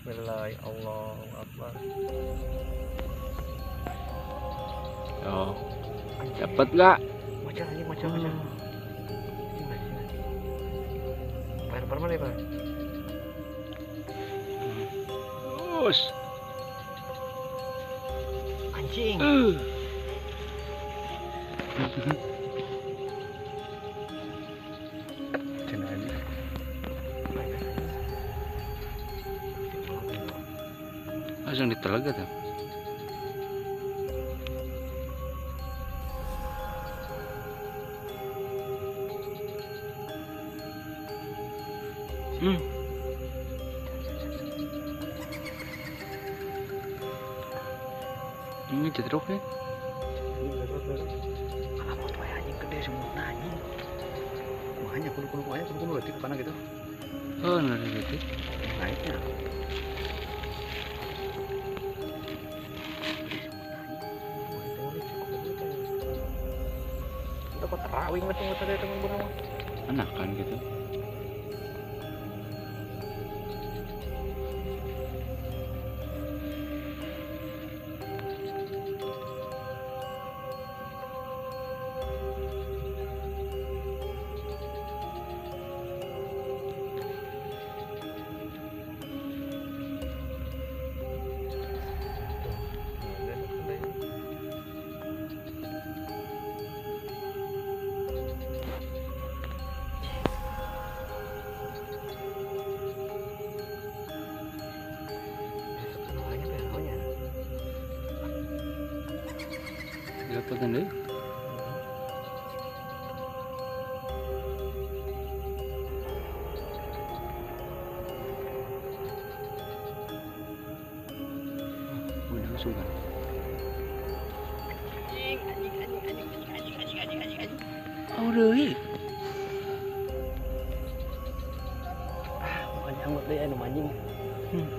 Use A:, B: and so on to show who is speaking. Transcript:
A: Bismillah, Allahu Akbar.
B: Oh, dapat gak?
A: Macam ini, macam. Bayar berapa nih, Pak?
B: Us.
A: Anjing.
B: Langsung di telaga tuh. Ini cedrok ya?
A: Apa tuh anjing gede semut anjing. Makanya kudu letik ke gitu.
B: Oh, nari gitu.
A: Naiknya. Dapat rawing betul tadi teman gunung.
B: Enak kan gitu. Dapat deh. Udah suka. Oh, deh.
A: Bukan nyangkut deh anu anjing.